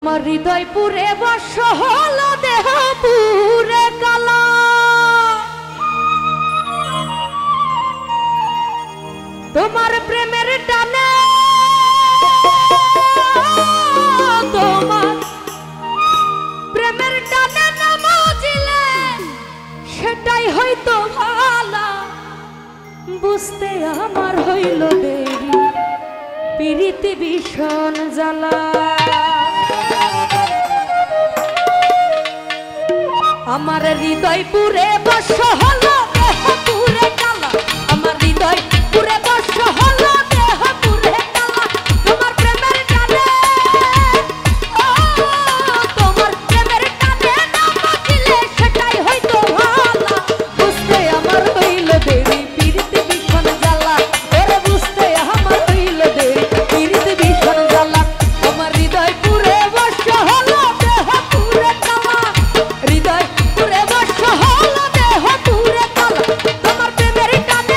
আমার হৃদয় পুরে বর্ষ হলো দেহ পুরে কালা, তোমার প্রেমের টানে তোমার প্রেমের টানে না বুঝলে সেটাই হয়তো ভালো, বুঝতে আমার হইল দেরি পিরিতি ভীষণ জ্বালা। আমার হৃদয় পুরে বর্ষ হলো দেহ পুরে কালা, আমার হৃদয় পুরে বর্ষ হলো দেহ পুরে কালা, তোমার প্রেমের টানে তোমার প্রেমের টানে না বাঁচলে সেটাই হয়তো ভালো, বুঝতে আমার হইল দেরি পিরিতি ভীষণ জ্বালা, ওরে বুঝতে আমার হইল দেরি পিরিতি ভীষণ জ্বালা। আমার হৃদয় পুরে বর্ষ হলো দেহ পুরে কালা, হৃদয় পুরে বর্ষ হলো দেহ পুরে কালা, তোমার প্রেমের টানে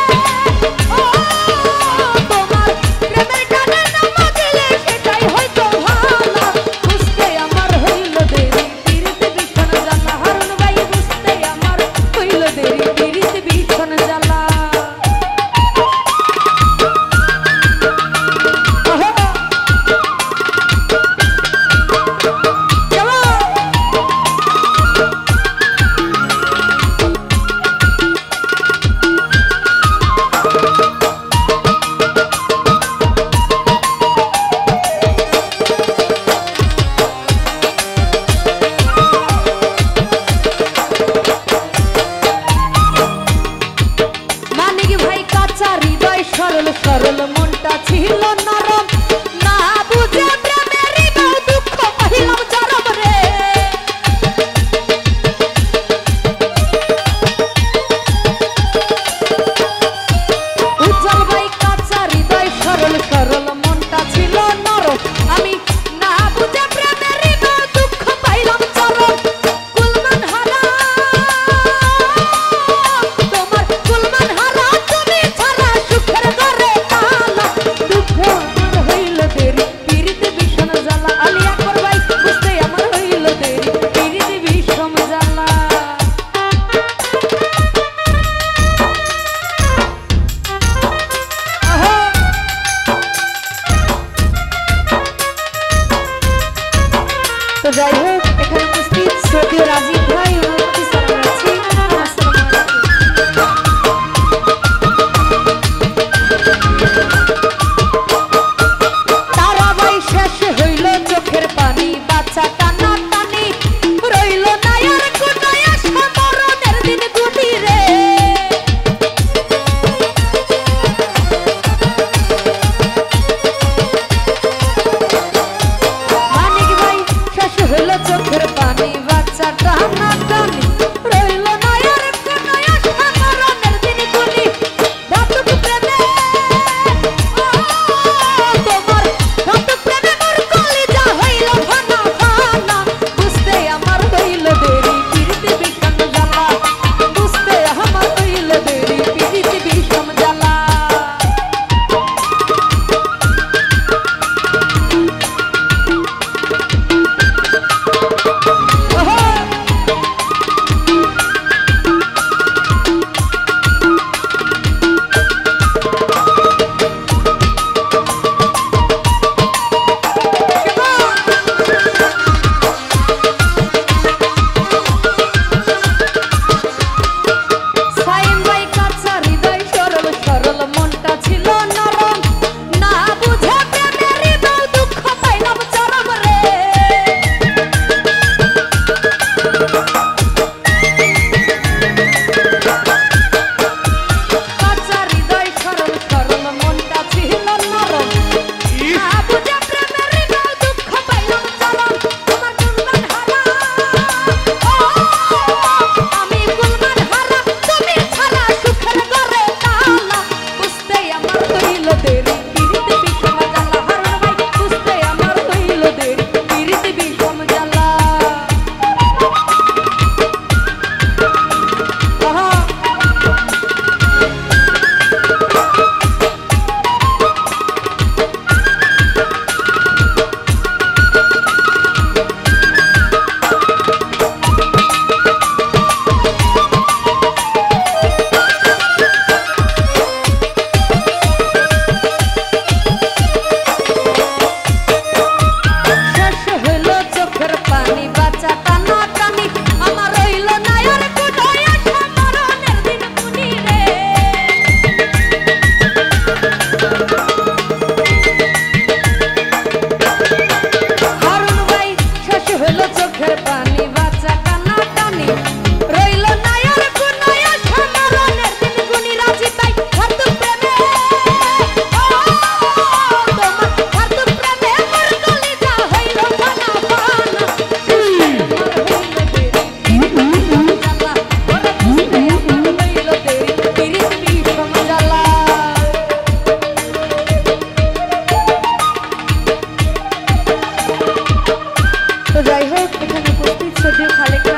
তোমার প্রেমের টানে না বাঁচলে সেটাই হয়তো ভালো, বুঝতে আমার হইল দেরি পিরিতি ভীষণ জ্বালা। হারুন ভাই বুঝতে আমার হইল দেরি পিরিতি ভীষণ জ্বালা। সরল সরল মনটা ছিল নরম, না বুঝে প্রেমেরই দুঃখ পাইলাম চরম রে। উজ্জ্বল ভাই কাঁচা হৃদয় সরল সরল মনটা ছিল নরম, আমি না বুঝে প্রেমেরই দুঃখ পাইলাম চরম। কুলমান হারা তোমার কুলমান হারা তুমি ছাড়া সুখের ঘরে তালা, দুঃখ আমার হইল দেরি পিরিতি ভীষণ জ্বালা। আলী আকবর ভাই বুঝতে আমার হইল দেরি পিরিতি ভীষণ জ্বালা। তো যাই হোক, এখানে উপস্থিত শ্রদ্ধেয় রাজীব ভাই ওনার প্রতি সালাম রাখছি। তারাবাই শেষ হইল চোখের পানি, বাচ্চা টানা টানি রইল না আর কোনো আশা, মরণের দিন গুনি রে। মানিক ভাই শেষ হইল চোখের পানি, বাচ্চা টানা টানি খালেক